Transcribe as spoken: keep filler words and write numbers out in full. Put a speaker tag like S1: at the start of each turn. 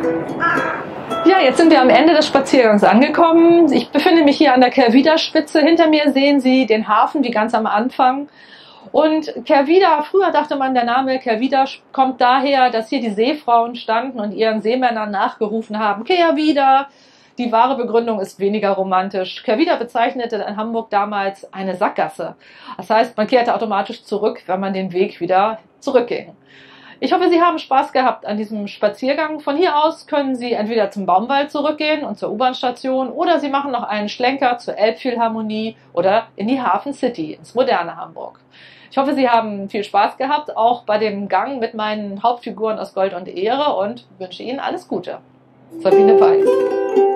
S1: Ja, jetzt sind wir am Ende des Spaziergangs angekommen. Ich befinde mich hier an der Kehrwieder-Spitze. Hinter mir sehen Sie den Hafen, wie ganz am Anfang. Und Kehrwieder, früher dachte man, der Name Kehrwieder kommt daher, dass hier die Seefrauen standen und ihren Seemännern nachgerufen haben, Kehrwieder. Die wahre Begründung ist weniger romantisch. Kehrwieder bezeichnete in Hamburg damals eine Sackgasse. Das heißt, man kehrte automatisch zurück, wenn man den Weg wieder zurückging. Ich hoffe, Sie haben Spaß gehabt an diesem Spaziergang. Von hier aus können Sie entweder zum Baumwall zurückgehen und zur U-Bahn-Station oder Sie machen noch einen Schlenker zur Elbphilharmonie oder in die Hafen City, ins moderne Hamburg. Ich hoffe, Sie haben viel Spaß gehabt, auch bei dem Gang mit meinen Hauptfiguren aus Gold und Ehre und wünsche Ihnen alles Gute. Sabine Weiß.